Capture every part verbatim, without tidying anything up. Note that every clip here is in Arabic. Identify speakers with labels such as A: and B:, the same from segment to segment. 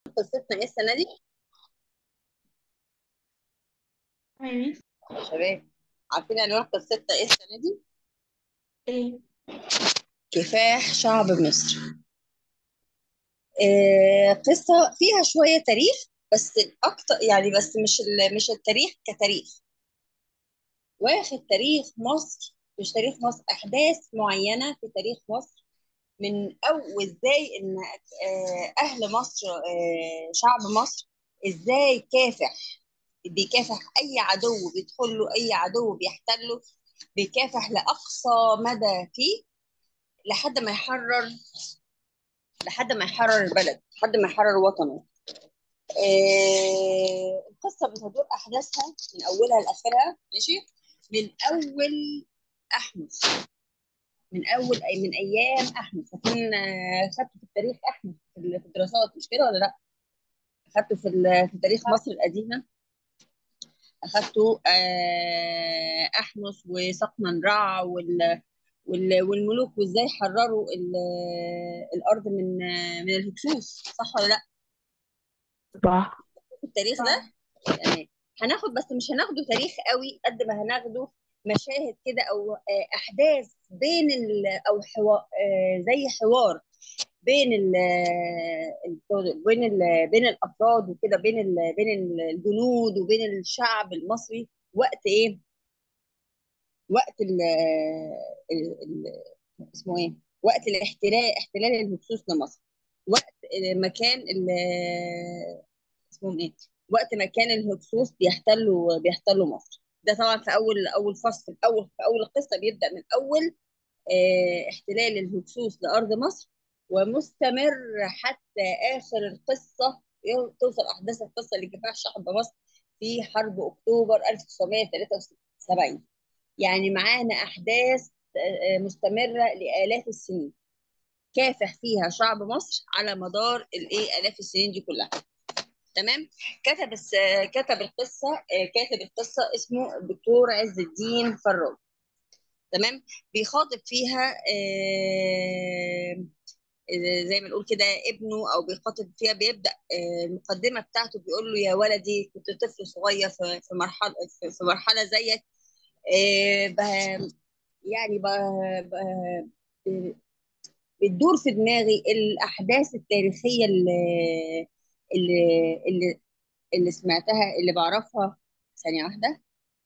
A: قصتنا ايه السنه دي؟
B: أيوة.
A: يا شباب، عارفين عنوان قصتنا ايه السنه دي؟
B: إيه.
A: كفاح شعب مصر. آه قصه فيها شويه تاريخ، بس الاكتر يعني بس مش ال- مش التاريخ كتاريخ، واخد تاريخ مصر، مش تاريخ مصر، احداث معينه في تاريخ مصر. من او ازاي ان آه اهل مصر، آه شعب مصر، ازاي كافح، بيكافح اي عدو بيدخل له، اي عدو بيحتله، بيكافح لاقصى مدى فيه، لحد ما يحرر، لحد ما يحرر البلد، لحد ما يحرر وطنه. آه القصه بتدور احداثها من اولها لاخرها، ماشي، من اول احمس، من اول اي من ايام احمس. فكان آه، خدته في التاريخ احمس في ال- في الدراسات، مش كده ولا لا؟ اخدته في ال- في تاريخ مصر القديمه، اخدته آه، احمس وسقمن رع وال وال- والملوك، وازاي حرروا ال- الارض من من الهكسوس، صح ولا لا؟
B: صح.
A: في التاريخ ده يعني هناخد، بس مش هناخده تاريخ قوي قد ما هناخده مشاهد كده، او آه، احداث بين ال او حوار، زي حوار بين ال ال- بين ال بين الافراد وكده، بين ال بين الجنود وبين الشعب المصري، وقت ايه؟ وقت ال ال- ال- اسمه ايه؟ وقت الاحتلال، احتلال الهكسوس لمصر. وقت ما كان ال- اسمهم ايه؟ وقت ما كان الهكسوس بيحتلوا بيحتلوا مصر. ده طبعا في اول اول فصل، في اول في اول القصه بيبدا من اول آه، احتلال الهكسوس لارض مصر، ومستمر حتى اخر القصه، توصل احداث القصه لكفاح شعب مصر في حرب اكتوبر ألف وتسعمية وتلاتة وسبعين. يعني معانا احداث آه، آه، مستمره لالاف السنين، كافح فيها شعب مصر على مدار الايه الاف السنين دي كلها. تمام. كتب الس... كتب القصه، آه، كاتب القصه اسمه الدكتور عز الدين فراج. تمام. بيخاطب فيها آه، آه، زي ما نقول كده ابنه، او بيخاطب فيها، بيبدا آه، المقدمه بتاعته بيقول له: يا ولدي، كنت طفل صغير في في مرحله في في مرحله زيك، آه، ب- يعني ب- ب- بتدور في دماغي الاحداث التاريخيه اللي اللي اللي, اللي سمعتها، اللي بعرفها. ثانيه واحده.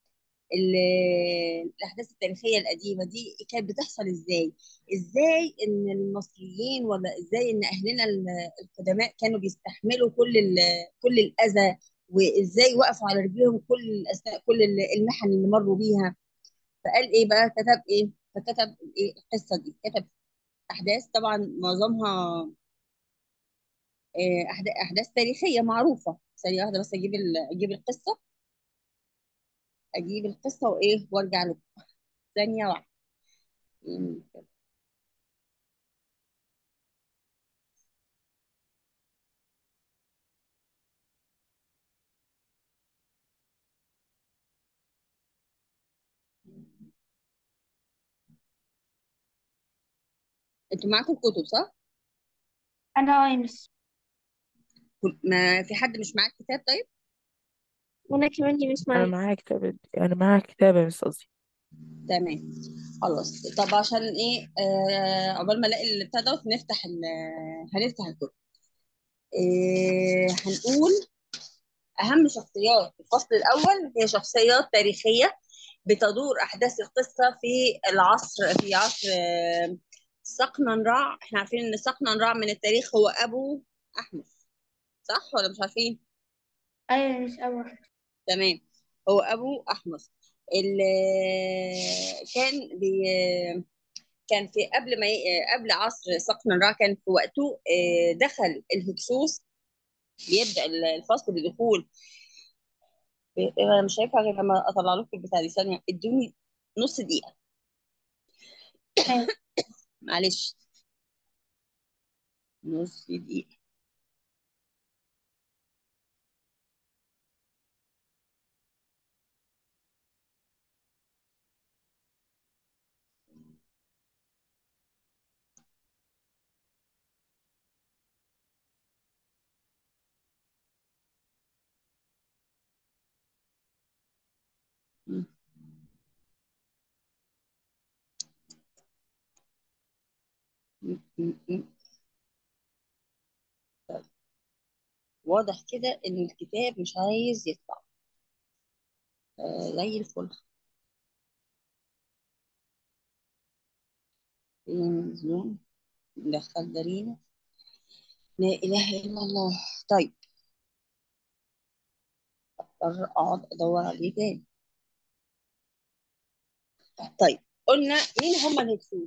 A: ال- الاحداث التاريخيه القديمه دي كانت بتحصل ازاي؟ ازاي ان المصريين، ولا ازاي ان اهلنا ال- القدماء كانوا بيستحملوا كل ال- كل الاذى، وازاي وقفوا على رجليهم كل اثناء كل ال- المحن اللي مروا بيها. فقال ايه بقى؟ كتب ايه؟ فكتب ايه القصه دي؟ كتب احداث طبعا معظمها آه، أحد- احداث تاريخيه معروفه. ثانيه واحده بس، اجيب ال- اجيب القصه، اجيب القصه وايه وارجع لكم. ثانيه واحده. انتوا معاكم كتب صح؟
B: أنا أيمس.
A: كل- ما في حد مش معاه كتاب؟ طيب.
B: وأنا كمان دي مش
C: انا
B: معايا.
C: معايا كتاب، انا معايا كتابة مش قصدي.
A: تمام. خلاص. طب عشان ايه، آه عقبال ما الاقي اللي بتاع دوت، نفتح ال هنفتح الكتب. آه هنقول اهم شخصيات الفصل الاول هي شخصيات تاريخيه، بتدور احداث القصه في العصر، في عصر آه سقننرع. احنا عارفين ان سقننرع من التاريخ هو ابو احمس، صح ولا مش عارفين؟
B: أيوة مش أول.
A: تمام. هو ابو احمس اللي كان بي كان في قبل ما ي... قبل عصر صقر الرع، كان في وقته آه، دخل الهكسوس. بيبدأ الفصل بدخول، انا مش شايفه غير لما اطلع لكم البتاع دي. ثانيه، ادوني نص دقيقه،
B: ماشي.
A: معلش، نص دقيقه. واضح كده ان الكتاب مش عايز يطلع. آه زي الفل. فين زوم؟ ندخل دارينا. لا اله الا الله. طيب اضطر اقعد ادور عليه تاني. طيب قلنا مين هم الهكسوس؟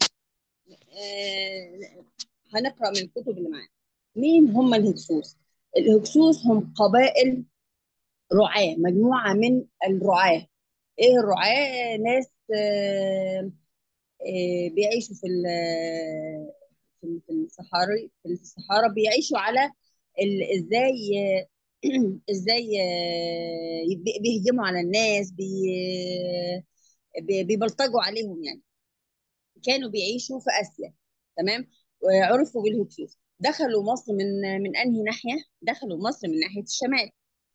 A: آه هنقرا من الكتب اللي معانا. مين هم الهكسوس؟ الهكسوس هم قبائل رعاة، مجموعة من الرعاة. ايه الرعاة؟ ناس آه آه بيعيشوا في ال- في في الصحاري في الصحارى، بيعيشوا على ال- ازاي ازاي آه، بي- بيهجموا على الناس، بي- بي- بيبلطجوا عليهم يعني. كانوا بيعيشوا في آسيا. تمام. وعرفوا بالهكسوس. دخلوا مصر من من انهي ناحية؟ دخلوا مصر من ناحية الشمال.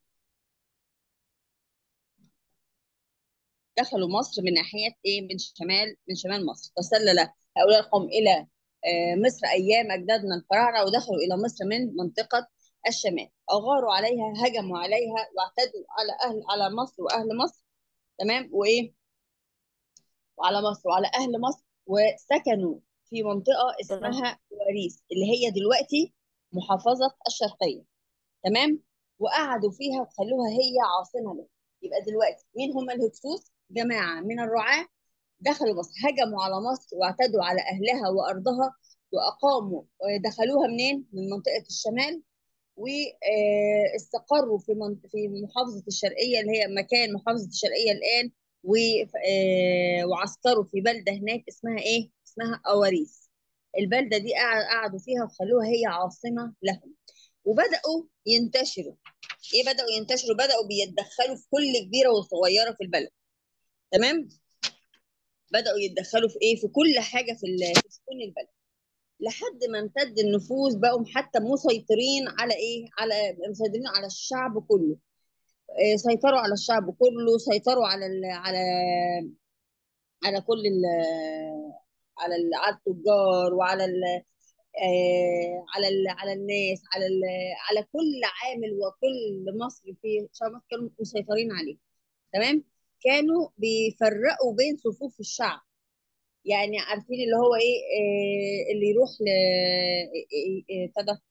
A: دخلوا مصر من ناحية ايه؟ من شمال من شمال مصر. تسلل هؤلاء القوم إلى آه، مصر أيام أجدادنا الفراعنة، ودخلوا إلى مصر من منطقة الشمال. أغاروا عليها، هجموا عليها، واعتدوا على أهل على مصر وأهل مصر. تمام. وإيه؟ وعلى مصر وعلى أهل مصر، وسكنوا في منطقة
C: تمام.
A: اسمها وريس، اللي هي دلوقتي محافظة الشرقية. تمام. وقعدوا فيها وخلوها هي عاصمة لهم. يبقى دلوقتي مين هم الهكسوس؟ جماعة من الرعاة دخلوا مصر، هجموا على مصر واعتدوا على أهلها وأرضها، وأقاموا. دخلوها منين؟ من منطقة الشمال. واستقروا في من- في محافظة الشرقية، اللي هي مكان محافظة الشرقية الآن. و- آه، وعسكروا في بلدة هناك اسمها إيه؟ اسمها أواريس. البلدة دي قعد- قعدوا فيها وخلوها هي عاصمة لهم. وبدأوا ينتشروا. إيه بدأوا ينتشروا؟ بدأوا بيتدخلوا في كل كبيرة وصغيرة في البلد. تمام. بدأوا يتدخلوا في ايه؟ في كل حاجه في ال- في سكون البلد، لحد ما امتد النفوذ. بقوا حتى مسيطرين على ايه؟ على مسيطرين على الشعب كله. آه، سيطروا على الشعب كله، سيطروا على ال... على على كل ال... على ال... على التجار، وعلى ال... آه، على ال... على الناس، على ال... على كل عامل وكل مصري في شعب مصر كانوا مسيطرين عليه. تمام. كانوا بيفرقوا بين صفوف الشعب. يعني عارفين اللي هو ايه؟ آه اللي يروح ل آه، آه، ابتدى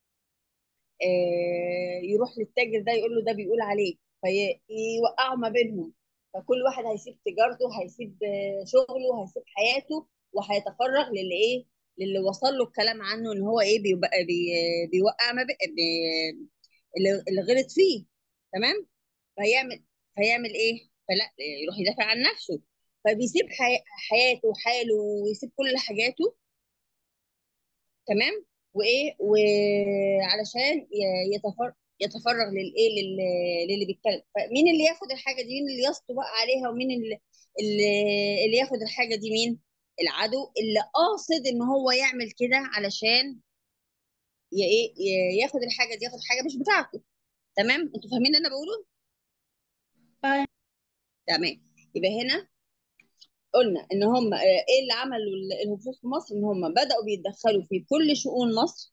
A: آه يروح للتاجر ده، يقول له ده بيقول عليك، فيوقعوا ما بينهم. فكل واحد هيسيب تجارته، هيسيب آه، شغله، هيسيب حياته، وهيتفرغ للي ايه؟ للي وصل له الكلام عنه ان هو ايه؟ بيبقى بي بيوقع ما بي بي اللي اللي غلط فيه. تمام. فيعمل فيعمل ايه؟ فلا يروح يدافع عن نفسه. فبيسيب حي... حياته وحاله، ويسيب كل حاجاته. تمام. وايه؟ وعلشان ي- يتفرغ يتفرغ للايه؟ لل... للي بيتكلم. فمين اللي ياخد الحاجه دي؟ مين اللي يسطو بقى عليها؟ ومين اللي اللي, اللي ياخد الحاجه دي؟ مين؟ العدو، اللي قاصد ان هو يعمل كده علشان ي... ايه ي- ياخد الحاجه دي، ياخد حاجه مش بتاعته. تمام. انتوا فاهمين اللي انا بقوله؟
B: آه،
A: تمام. يبقى هنا قلنا ان هم آه، ايه اللي عملوا ال- الهكسوس في مصر؟ ان هم بداوا بيتدخلوا في كل شؤون مصر.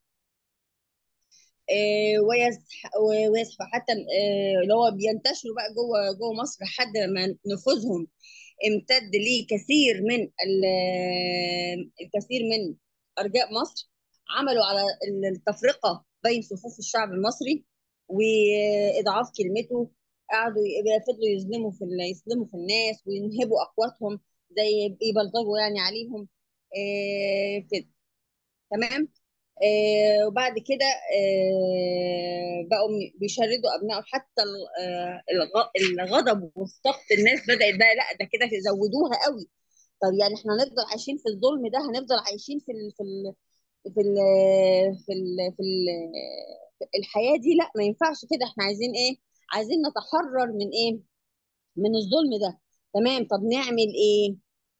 A: آه، ويزح ويزحفوا حتى آه، اللي هو بينتشروا بقى جوه جوه مصر، لحد ما نفوذهم امتد لكثير من ال- الكثير من ارجاء مصر. عملوا على التفرقه بين صفوف الشعب المصري واضعاف كلمته. قعدوا ي- فضلوا يظلموا في ال- يظلموا في الناس، وينهبوا اقواتهم، زي يبلطجوا يعني عليهم. آه، كده. تمام. آه وبعد كده آه بقوا م- بيشردوا ابنائهم. حتى ال- آه الغ- الغضب والسخط، الناس بدأت بقى لا ده كده زودوها قوي. طب يعني احنا هنفضل عايشين في الظلم ده؟ هنفضل عايشين في ال في ال في ال في ال في ال في الحياة دي؟ لا، ما ينفعش كده. احنا عايزين ايه؟ عايزين نتحرر من ايه؟ من الظلم ده. تمام. طب نعمل ايه؟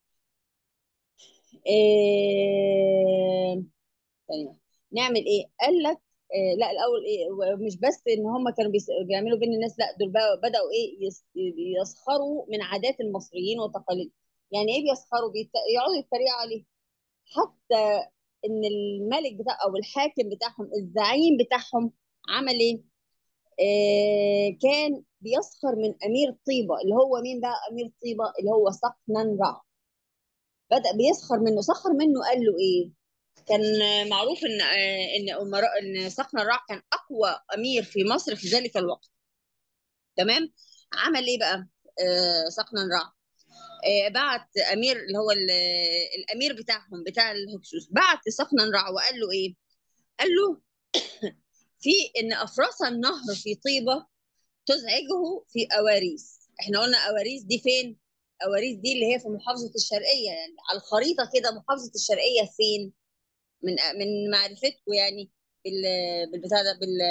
A: آه ثانية. نعمل ايه؟ قال لك آه لا الاول ايه؟ مش بس ان هم كانوا بيس- بيعملوا بين الناس، لا دول بقى بداوا ايه؟ يس- يسخروا من عادات المصريين وتقاليدهم. يعني ايه بيسخروا؟ بيت... يقعدوا يتريقوا عليه. حتى ان الملك بتاع او الحاكم بتاعهم الزعيم بتاعهم عمل ايه؟ آه كان بيسخر من امير طيبه، اللي هو مين بقى امير طيبه؟ اللي هو سقننرع. بدأ بيسخر منه، سخر منه، قال له ايه؟ كان معروف ان آه ان امراء ان سقننرع كان اقوى امير في مصر في ذلك الوقت. تمام. عمل ايه بقى؟ آه سقننرع آه، بعت امير اللي هو ال- الامير بتاعهم بتاع الهكسوس، بعت لسقننرع وقال له ايه؟ قال له في ان افراس النهر في طيبه تزعجه في اواريس. احنا قلنا اواريس دي فين؟ اواريس دي اللي هي في محافظه الشرقيه، يعني على الخريطه كده محافظه الشرقيه فين؟ من من معرفتكم يعني بال بالبتاع ده بال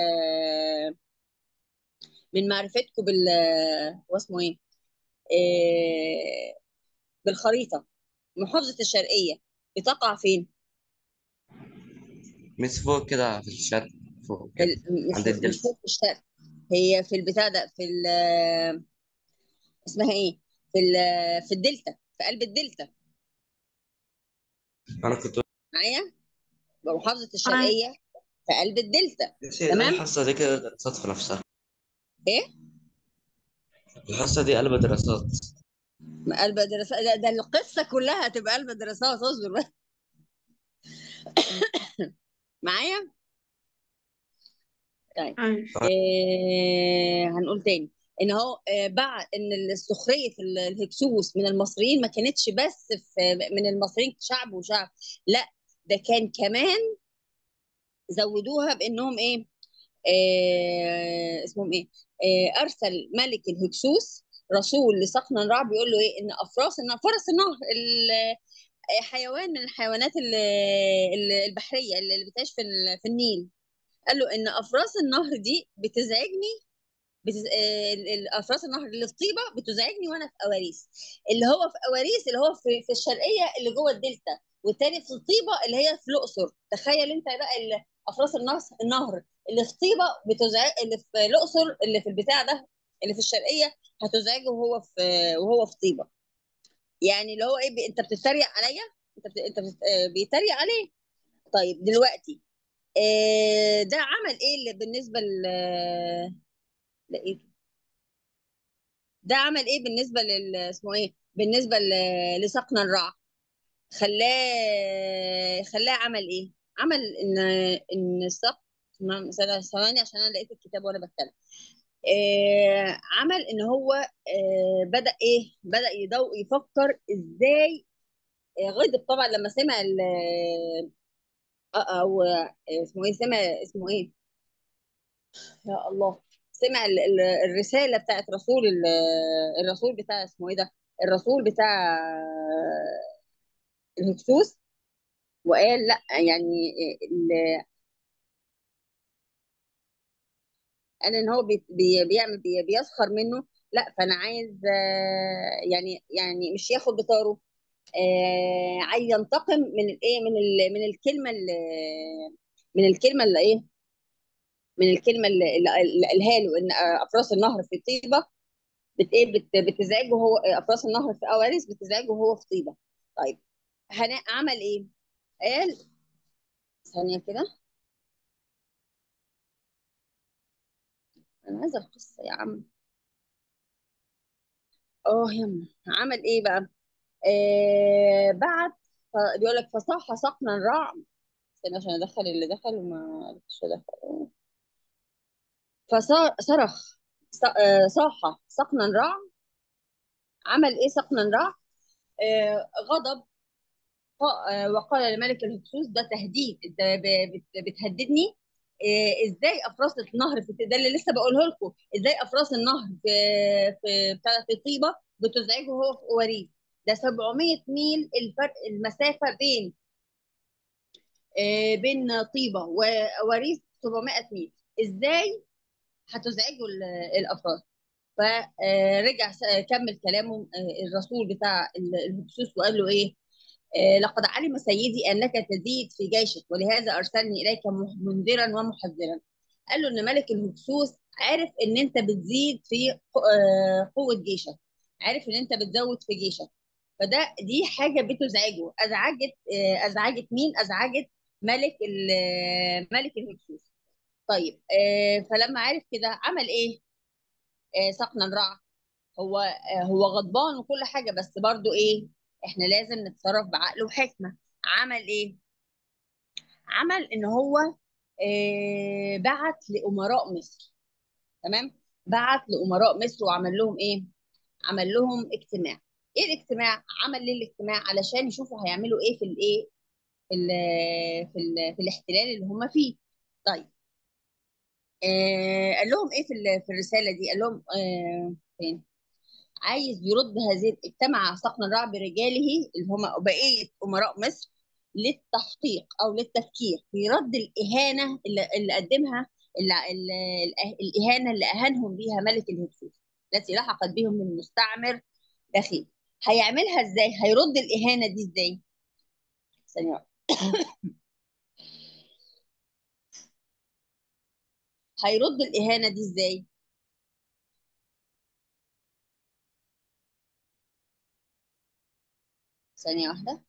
A: من معرفتكم بال هو اسمه ايه؟ آه، بالخريطه، محافظه الشرقيه بتقع فين؟
D: مش فوق كده في الشات، فوق
A: في
D: كده
A: ال- مش
D: عند
A: مش
D: الدلتا.
A: فوق في الشرق، هي في البتاع ده في ال- اسمها ايه؟ في ال- في الدلتا، في قلب الدلتا.
D: انا كنت
A: معايا؟ محافظة
B: fine.
A: الشرقية في قلب الدلتا.
D: بس هي
A: تمام.
D: الحصة دي كده دراسات في نفسها.
A: ايه؟
D: الحصة دي قلب دراسات.
A: قلب دراسات؟ ده, ده القصة كلها هتبقى قلب دراسات، اصبر بس. معايا؟ طيب.
B: fine.
A: إيه هنقول تاني؟ ان هو آه، بعد ان السخريه ال- الهكسوس من المصريين ما كانتش بس في من المصريين شعب وشعب، لا، ده كان كمان زودوها بانهم ايه؟ آه اسمهم ايه؟ آه ارسل ملك الهكسوس رسول لسقننرع بيقول له ايه؟ ان افراس النهر، فرس النهر ال- آه، حيوان من الحيوانات ال- ال- البحريه اللي بتعيش في ال- في النيل. قال له ان افراس النهر دي بتزعجني، بتز... آه، ال- ال- افراس النهر اللي في طيبه بتزعجني وانا في اواريس. اللي هو في اواريس اللي هو في, في الشرقيه اللي جوه الدلتا، والتاني في طيبه اللي هي في الاقصر. تخيل انت بقى ال- افراس النهر النهر اللي في طيبه بتزعج، اللي في الاقصر اللي في البتاع ده اللي في الشرقيه هتزعجه وهو في وهو في طيبه. يعني اللي هو ايه؟ ب... انت بتتريق عليا؟ انت بت... انت بت... آه، بيتريق عليه. طيب دلوقتي آه، ده عمل ايه اللي بالنسبه ل لإيه؟ ده عمل ايه بالنسبه لل اسمه ايه؟ بالنسبه ل- لسقننرع؟ خلاه خلاه عمل ايه؟ عمل ان ان السق ما- ثواني عشان انا لقيت الكتاب وانا بتكلم. آه عمل ان هو آه بدأ ايه؟ بدأ يدو يفكر ازاي. آه غضب طبعا لما سمع ال آه، او آه، اسمه ايه؟ سمع اسمه ايه؟ يا الله. سمع ال- ال- الرسالة بتاعت رسول ال- الرسول بتاع اسمه ايه ده؟ الرسول بتاع الهكسوس، وقال لا يعني ال- قال ان هو بي بي بيعمل بي بيسخر منه. لا، فانا عايز آه، يعني يعني مش ياخد بطاره. آه، عايز ينتقم من الايه؟ من ال من الكلمه اللي من الكلمه اللي ايه؟ من الكلمه اللي اللي اللي قالها له ان آه، افراس النهر في طيبه بت ايه بت بتزعجه هو. آه، افراس النهر في اوارس بتزعجه هو في طيبه. طيب، هنا عمل ايه؟ قال ثانيه كده، انا عايزه القصه يا عم. اه يما، عمل ايه بقى؟ آه بعت، ف- بيقول لك فصاح سقننرع. استنى عشان ادخل اللي دخل وما عرفتش ادخل. فصرخ صاح سقننرع. عمل ايه سقننرع؟ آه غضب. ق- آه، وقال لملك الهكسوس ده تهديد، انت ب- بت- بتهددني. آه، ازاي افراس النهر في ده اللي لسه بقوله لكم؟ ازاي افراس النهر في في بتاع في طيبه بتزعجه هو في اواريس؟ ده سبعمية ميل الفرق، المسافه بين آه، بين طيبه وأواريس سبعمية ميل. ازاي هتزعجوا ال- الافراد؟ فرجع كمل كلامه آه، الرسول بتاع ال- الهكسوس وقال له ايه؟ آه، لقد علم سيدي انك تزيد في جيشك ولهذا ارسلني اليك منذرا ومحذرا. قال له ان ملك الهكسوس عارف ان انت بتزيد في آه، قوه جيشك، عارف ان انت بتزود في جيشك. فده دي حاجه بتزعجه. ازعجت آه، ازعجت مين؟ ازعجت ملك ال- ملك الهكسوس. طيب آه، فلما عرف كده عمل ايه؟ آه، سقنا الرع. هو آه، هو غضبان وكل حاجه، بس برضو ايه؟ احنا لازم نتصرف بعقل وحكمه. عمل ايه؟ عمل ان هو آه، بعت لامراء مصر. تمام. بعت لامراء مصر وعمل لهم ايه؟ عمل لهم اجتماع. ايه الاجتماع؟ عمل ليه الاجتماع؟ علشان يشوفوا هيعملوا ايه في الايه، في ال في ال في الاحتلال اللي هم فيه. طيب آه قال لهم ايه في ال- في الرساله دي؟ قال لهم آه فين؟ عايز يرد هذه. اجتمع صقن الرع برجاله اللي هم بقيه امراء مصر للتحقيق او للتفكير في رد الاهانه اللي, اللي قدمها، اللي اللي الاهانه اللي اهانهم بيها ملك الهكسوس التي لحقت بهم من مستعمر دخيل. هيعملها ازاي؟ هيرد الاهانه دي ازاي؟ ثانيه واحدة. هيرد الاهانه دي ازاي؟ ثانيه واحده.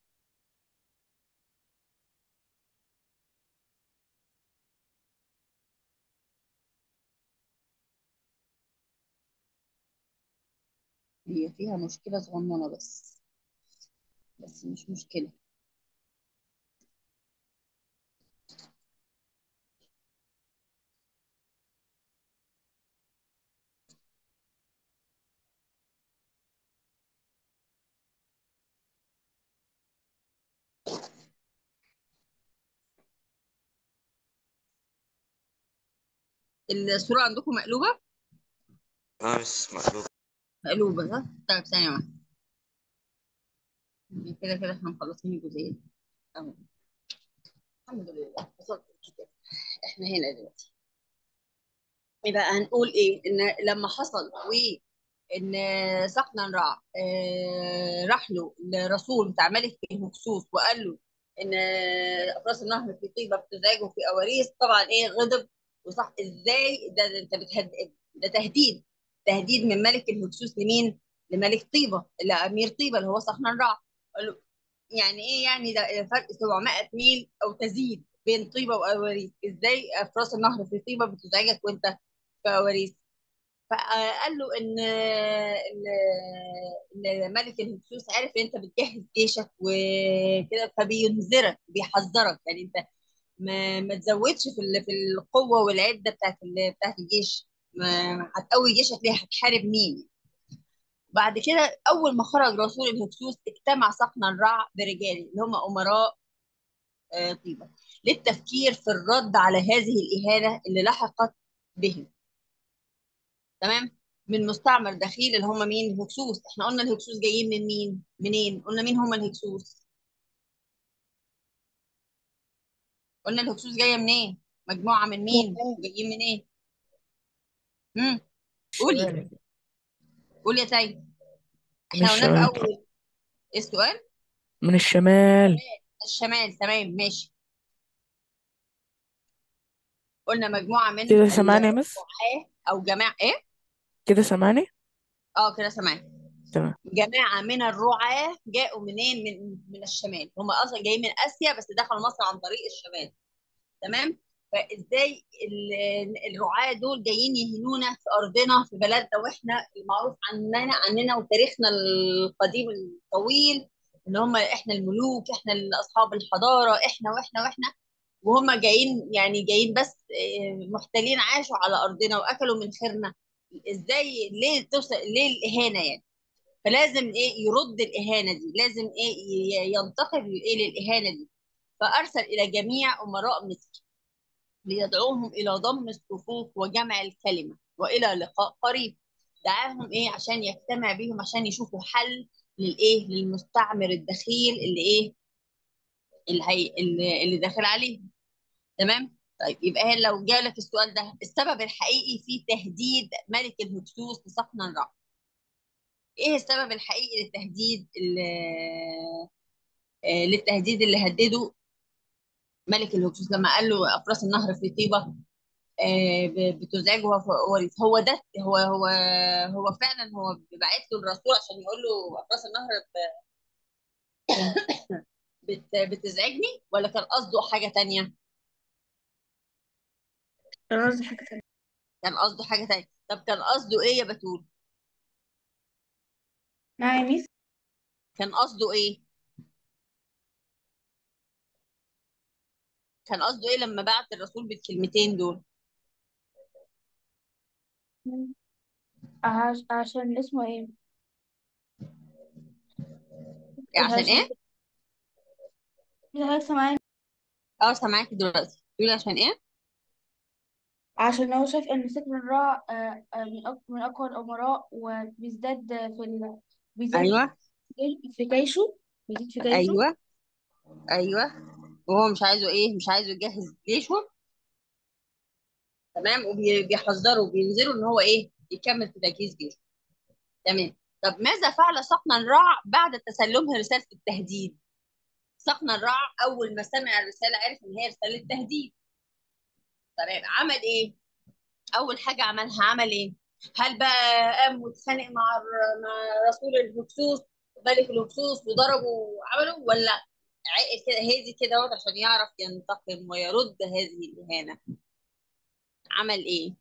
A: هي فيها مشكله صغننه بس، بس مش مشكله. الصوره عندكم مقلوبه؟
D: اه مش مقلوب.
A: مقلوبه صح؟ طيب ثانيه واحده. كده كده احنا مخلصين الجزئيه دي اهو. الحمد لله وصلت الكتاب. احنا هنا دلوقتي. يبقى هنقول ايه؟ ان لما حصل وان سقنا رع آه، راح له الرسول بتاع ملك الهكسوس وقال له ان افراس النهر في طيبه بتزعجه في اواريس، طبعا ايه؟ غضب. وصح ازاي ده, ده انت بتهدد؟ ده تهديد. تهديد من ملك الهكسوس لمين؟ لملك طيبه، لامير طيبه اللي هو سقنا رع. قال له يعني ايه؟ يعني ده فرق سبعمائة ميل او تزيد بين طيبه واواريس. ازاي افراس النهر في طيبه بتزعجك وانت في اواريس؟ فقال له ان ان إن ملك الهكسوس عارف ان انت بتجهز جيشك وكده، فبينذرك بيحذرك. يعني انت ما, ما تزودش في ال- في القوه والعده بتاعت ال- بتاعت الجيش. ما هتقوي جيشك ليه؟ هتحارب مين؟ بعد كده اول ما خرج رسول الهكسوس اجتمع سقنا الرع برجاله اللي هم امراء آه، طيبه للتفكير في الرد على هذه الاهانه اللي لحقت بهم. تمام. من مستعمر دخيل اللي هم مين؟ الهكسوس. احنا قلنا الهكسوس جايين من مين؟ منين؟ قلنا مين هم الهكسوس؟ قلنا الهكسوس جايه منين؟ مجموعه من مين؟ جايين من ايه؟ امم قولي.
C: الشمال.
A: قولي يا تاي.
C: من
A: احنا قلنا في
C: الشمال.
A: اول ايه السؤال؟
C: من الشمال.
A: الشمال. تمام ماشي. قلنا مجموعه من
C: كده سامعني يا مس؟
A: الرعاة او جماعه ايه؟
C: كده سامعني؟
A: اه كده سامعين.
C: تمام.
A: جماعه من الرعاة جاءوا منين؟ من من الشمال. هم اصلا جايين من اسيا بس دخلوا مصر عن طريق الشمال. تمام. فازاي ال- الرعاة دول جايين يهينونا في ارضنا في بلدنا، واحنا المعروف عننا عننا وتاريخنا القديم الطويل ان هم احنا الملوك، احنا اللي اصحاب الحضاره، احنا واحنا واحنا. وهم جايين يعني جايين بس آه، محتلين عاشوا على ارضنا واكلوا من خيرنا. ازاي؟ ليه توصل؟ ليه الاهانه يعني؟ فلازم ايه؟ يرد الاهانه دي. لازم ايه؟ ي- ينتقم ايه للاهانه دي. فارسل الى جميع امراء مصر ليدعوهم إلى ضم الصفوف وجمع الكلمة وإلى لقاء قريب. دعاهم إيه؟ عشان يجتمع بيهم عشان يشوفوا حل للإيه؟ للمستعمر الدخيل اللي إيه؟ اللي هي اللي, اللي داخل عليهم. تمام؟ طيب يبقى هي لو جالك السؤال ده، السبب الحقيقي في تهديد ملك الهكسوس لسقنا الرع. ايه السبب الحقيقي للتهديد اللي آه، للتهديد اللي هدده ملك الهكسوس لما قال له افراس النهر في طيبه آه، ب- بتزعجه ورث؟ هو ده هو هو هو فعلا هو باعت له الرسول عشان يقول له اقراص النهر ب- بت... بتزعجني ولا كان قصده حاجة تانية؟
B: كان قصدي حاجة تانية.
A: كان قصده حاجة تانية. طب كان قصده ايه يا بتول؟
B: نعم يا ميس.
A: كان قصده ايه؟ كان قصده ايه لما بعت الرسول بالكلمتين دول؟
B: عش... عشان اسمه ايه؟
A: إيه عشان
B: عشان
A: ايه؟
B: في حاجة سامعاني.
A: اه سامعاكي دلوقتي، تقولي عشان ايه؟
B: عشان هو شايف ان سكن الراء آه، آه، من أق- من اقوى الامراء، وبيزداد في ال... بيزداد
A: ايوه
B: في جيشه، بيزيد في جيشه.
A: ايوه ايوه. وهو مش عايزه ايه؟ مش عايزه يجهز جيشه. تمام، وبيحذروا وبينذروا ان هو ايه؟ يكمل في تجهيز جيشه. تمام. طب ماذا فعل صقن الرع بعد تسلمه رسالة التهديد؟ صقن الرع أول ما سمع الرسالة عرف إن هي رسالة تهديد. تمام، عمل إيه؟ أول حاجة عملها عمل إيه؟ هل بقى قام واتخانق مع الر- مع رسول الهكسوس، ملك الهكسوس، وضربه وعمله، ولا عقل كده هادي كده اهوت عشان يعرف ينتقم ويرد هذه الإهانة؟ عمل إيه؟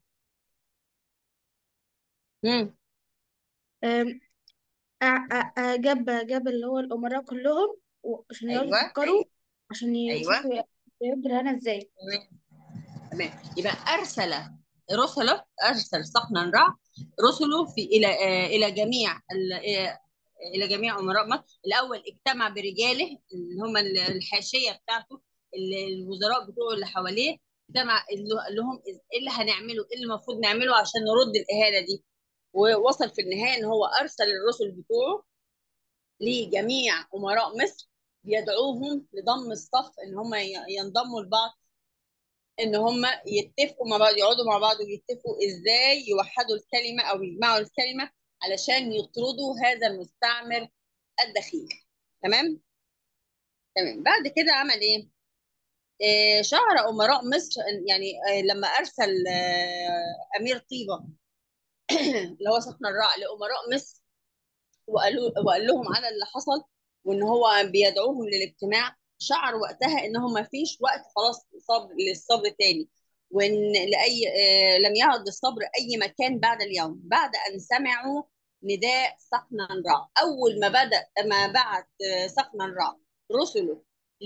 A: مم.
B: آم، آ- آ- آ- جاب جاب اللي هو الامراء كلهم، عشان يقعدوا
A: أيوه
B: يفكروا، عشان
A: أيوه.
B: يشوفوا يرد الهنا ازاي.
A: تمام تمام. يبقى ارسل رسله، ارسل صقنا رع رسله في الى آه، الى جميع ال- آه، الى جميع امراء مصر. الاول اجتمع برجاله اللي هم ال- الحاشيه بتاعته، ال- الوزراء بتوعه اللي حواليه. اجتمع قال له- قال لهم ايه اللي هنعمله، ايه اللي المفروض نعمله عشان نرد الاهانه دي. ووصل في النهايه ان هو ارسل الرسل بتوعه لجميع امراء مصر، بيدعوهم لضم الصف، ان هم ي- ينضموا لبعض، ان هم يتفقوا مع بعض، يقعدوا مع بعض ويتفقوا ازاي يوحدوا الكلمه او يجمعوا الكلمه علشان يطردوا هذا المستعمر الدخيل. تمام تمام. بعد كده عمل ايه؟ آه شعر امراء مصر يعني آه لما ارسل آه امير طيبه اللي هو سخن الرع لامراء مصر، وقالوا وقال لهم على اللي حصل، وان هو بيدعوهم للاجتماع، شعر وقتها ان هو ما فيش وقت خلاص صبر للصبر تاني، وان لاي آه لم يعد الصبر اي مكان بعد اليوم، بعد ان سمعوا نداء سقنا رع. اول ما بدا ما بعت آه سقنا رع رسله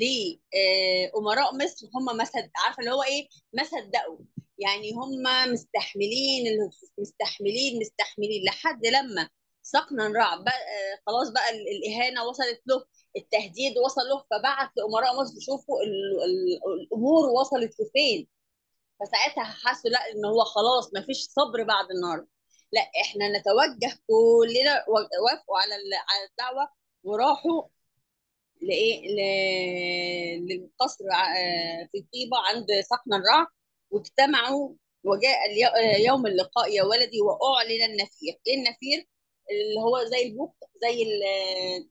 A: لامراء مصر، هم ما صد- عارفه اللي هو ايه، ما صدقوا. يعني هم مستحملين الهكسوس، مستحملين مستحملين لحد لما سقنا رع بقى آه، خلاص بقى ال- الاهانه وصلت له، التهديد وصل له، فبعت لامراء مصر شوفوا ال- ال- الامور وصلت لفين. فساعتها حسوا لا ان هو خلاص ما فيش صبر بعد النهارده، لا احنا نتوجه كلنا، و- وافقوا على ال- على الدعوه، وراحوا لايه ل- للقصر آه، في طيبه عند سقنا الرع، واجتمعوا. وجاء اليو- يوم اللقاء يا ولدي، واعلن النفير. ايه النفير؟ اللي هو زي البوق، زي ال-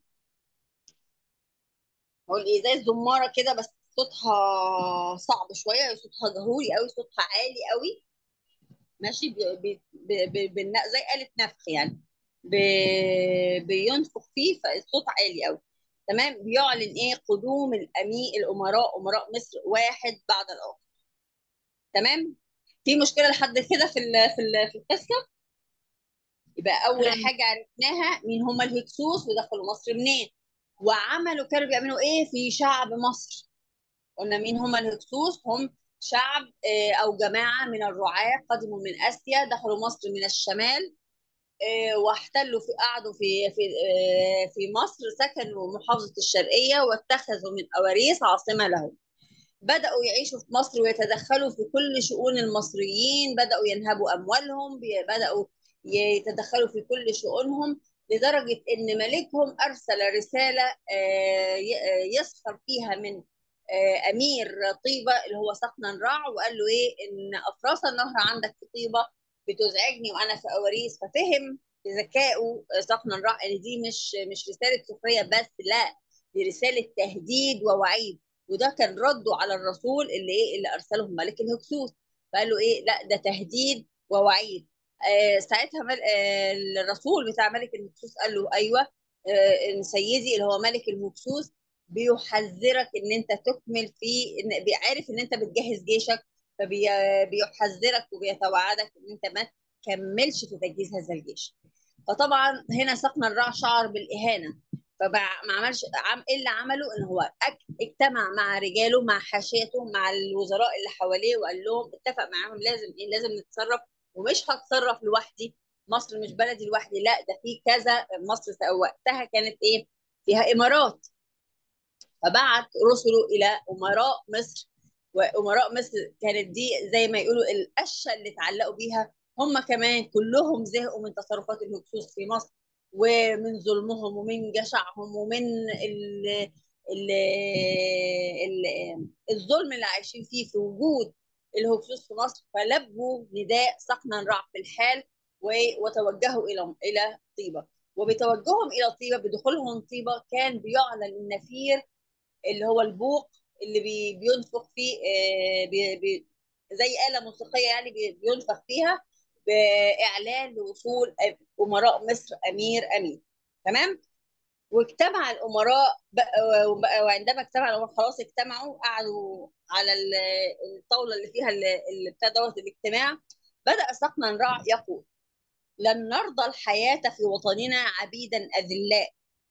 A: هقول ايه، زي الزماره كده، بس صوتها صعب شويه، صوتها جهوري قوي، صوتها عالي قوي. ماشي ب... ب... ب... ب... بالن- زي آلة نفخ يعني، ب... بينفخ فيه فالصوت عالي قوي. تمام، بيعلن ايه؟ قدوم الامير، الامراء، امراء مصر واحد بعد الاخر. تمام. في مشكله لحد كده في ال... في ال... في القصه؟ يبقى اول
B: آم،
A: حاجه عرفناها مين هم الهكسوس ودخلوا مصر منين، وعملوا كانوا بيعملوا ايه في شعب مصر. قلنا مين هم الهكسوس؟ هم شعب آه، او جماعه من الرعاة قدموا من اسيا، دخلوا مصر من الشمال، آه، واحتلوا في قعدوا في في آه، في مصر، سكنوا محافظة الشرقية، واتخذوا من أواريس عاصمة لهم. بدأوا يعيشوا في مصر ويتدخلوا في كل شؤون المصريين، بدأوا ينهبوا أموالهم، بي- بدأوا يتدخلوا في كل شؤونهم، لدرجة إن ملكهم أرسل رسالة آه، ي- آه، يسخر فيها من آه، أمير طيبة اللي هو سقنا رع، وقال له إيه؟ إن أفراس النهر عندك في طيبة بتزعجني وأنا في أواريس. ففهم بذكائه آه، سقنا رع إن دي مش مش رسالة سخرية بس، لا، دي رسالة تهديد ووعيد. وده كان رده على الرسول اللي ايه اللي ارسله ملك الهكسوس. فقال له ايه؟ لا ده تهديد ووعيد. آه ساعتها مل... آه الرسول بتاع ملك الهكسوس قال له ايوه، آه إن سيدي اللي هو ملك الهكسوس بيحذرك ان انت تكمل في ان بيعرف ان انت بتجهز جيشك، فبيحذرك وبيتوعدك ان انت ما تكملش في تجهيز هذا الجيش. فطبعا هنا سقنا الراع شعر بالاهانه، فما عملش عم ايه اللي عمله، ان هو اجتمع مع رجاله، مع حاشيته، مع الوزراء اللي حواليه، وقال لهم اتفق معاهم لازم ايه لازم نتصرف، ومش هتصرف لوحدي، مصر مش بلدي لوحدي، لا ده في كذا. مصر وقتها كانت ايه فيها امارات، فبعت رسله الى امراء مصر، وامراء مصر كانت دي زي ما يقولوا القشه اللي اتعلقوا بيها. هم كمان كلهم زهقوا من تصرفات الهكسوس في مصر، ومن ظلمهم ومن جشعهم ومن ال ال ال الظلم اللي عايشين فيه في وجود الهكسوس في مصر. فلبوا نداء سقنا الرع في الحال وتوجهوا الى الى طيبه. وبتوجههم الى طيبه، بدخولهم طيبه، كان بيعلن النفير اللي هو البوق اللي بي بينفخ فيه، آه بي بي زي آلة موسيقية يعني بينفخ فيها، بإعلان لوصول أمراء مصر أمير أمين. تمام. واجتمع الأمراء وعندما اجتمع الأمراء خلاص اجتمعوا، قعدوا على الطاولة اللي فيها اللي بتاع دوت الاجتماع. بدأ سقنا الرع يقول: لن نرضى الحياة في وطننا عبيدا أذلاء،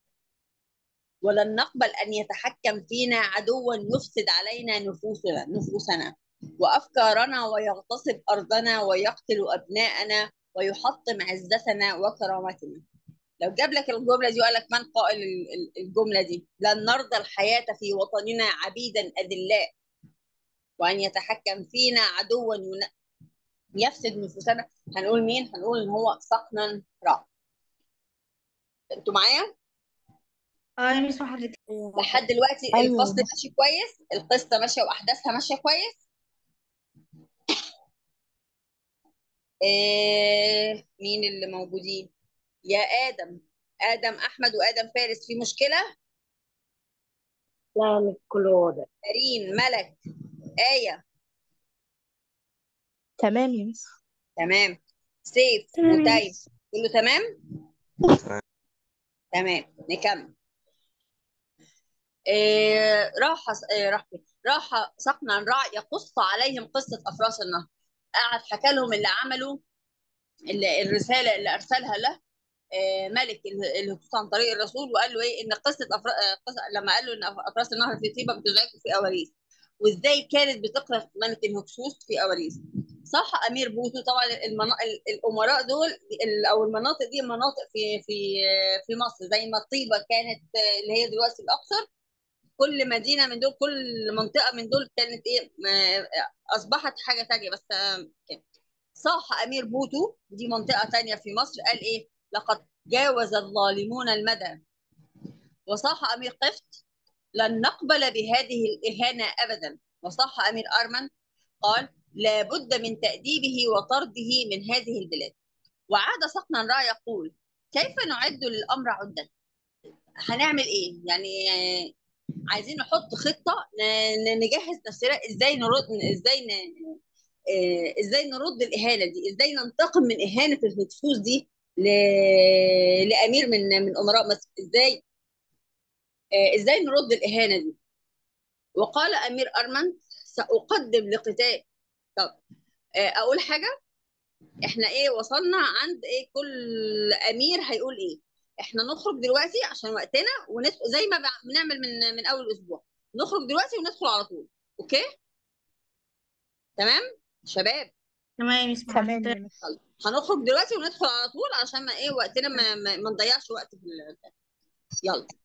A: ولن نقبل أن يتحكم فينا عدوا يفسد علينا نفوسنا نفوسنا وأفكارنا، ويغتصب أرضنا، ويقتل أبناءنا، ويحطم عزتنا وكرامتنا. لو جاب لك الجملة دي وقال لك من قائل الجملة دي: لن نرضى الحياة في وطننا عبيدا أذلاء، وأن يتحكم فينا عدوا يفسد نفوسنا، هنقول مين؟ هنقول إن هو سقنا رع. انتوا معايا؟
B: اه يا ميس حضرتك.
A: لحد دلوقتي
C: ايوه
A: الفصل ماشي كويس، القصه ماشيه واحداثها ماشيه كويس. إيه مين اللي موجودين؟ يا ادم، ادم احمد وادم فارس، في مشكله؟
E: لا مش كله واضح.
A: كريم، ملك، ايه؟
C: تمام يا مس.
A: تمام. سيف
C: تمام يا
A: وتايم،
C: مس.
A: كله تمام؟
D: تمام.
A: تمام، نكمل. إيه راح إيه راح راح سقنا الرع يقص عليهم قصه افراس النهر. قعد حكى لهم اللي عمله، اللي الرساله اللي ارسلها له آه، ملك الهكسوس عن طريق الرسول، وقال له ايه ان قصه أفر... آه، قصة... لما قال له ان افراس النهر في طيبه بتزعجه في اواريس، وازاي كانت بتقرا ملك الهكسوس في اواريس. صح امير بوتو. طبعا المنا... الامراء دول ال- او المناطق دي مناطق في في آه، في مصر، زي ما طيبه كانت آه، اللي هي دلوقتي الاقصر. كل مدينه من دول، كل منطقه من دول كانت ايه آه، اصبحت حاجه ثانيه. بس آه، كان صاح امير بوتو، دي منطقه ثانيه في مصر، قال ايه: لقد جاوز الظالمون المدى. وصاح امير قفط: لن نقبل بهذه الاهانه ابدا. وصاح امير ارمن قال: لا بد من تاديبه وطرده من هذه البلاد. وعاد سقنا الرع يقول: كيف نعد للامر عده؟ هنعمل ايه يعني؟ آه، عايزين نحط خطه ن- نجهز نفسنا ازاي نرد، ازاي ن... آه، ازاي نرد الاهانه دي، ازاي ننتقم من اهانه الهكسوس دي ل... لامير من من امراء مصر، ازاي آه، ازاي نرد الاهانه دي. وقال امير ارمن: ساقدم لقتال. طب آه، اقول حاجه، احنا ايه وصلنا عند ايه، كل امير هيقول ايه. احنا نخرج دلوقتي عشان وقتنا، وندخل زي ما بع- بنعمل من من اول اسبوع، نخرج دلوقتي وندخل على طول. اوكي تمام شباب؟
B: تمام يا ميس
C: تمام
B: حضرتك.
C: يا مس.
A: طيب هنخرج دلوقتي وندخل على طول عشان ما ايه وقتنا ما, ما, ما نضيعش وقت في ال- يلا.